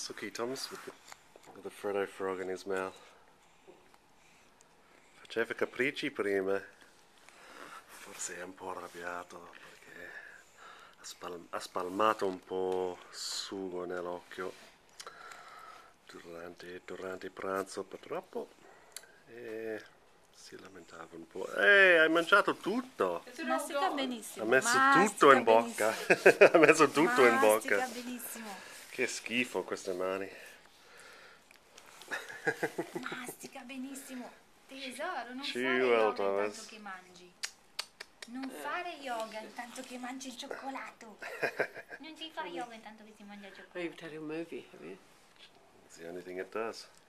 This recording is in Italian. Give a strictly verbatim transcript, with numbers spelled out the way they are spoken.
Suki Thomas with the, with a Frodo frog in his mouth. Faceva capricci prima. Forse è un po' arrabbiato perché ha, spal ha spalmato un po' sugo nell'occhio durante, durante il pranzo purtroppo e si lamentava un po'. Ehi, hai mangiato tutto! Mastica benissimo. Ha messo Mastica tutto in bocca. Ha messo tutto Mastica in bocca. Mastica benissimo. Che schifo queste mani. Mastica benissimo. Tesoro, non Ci fare vuole, yoga Thomas. intanto che mangi. Non fare yoga intanto che mangi il cioccolato. Non si fa yoga intanto che si mangia il cioccolato. You've had a movie, have you? It's the only thing it does.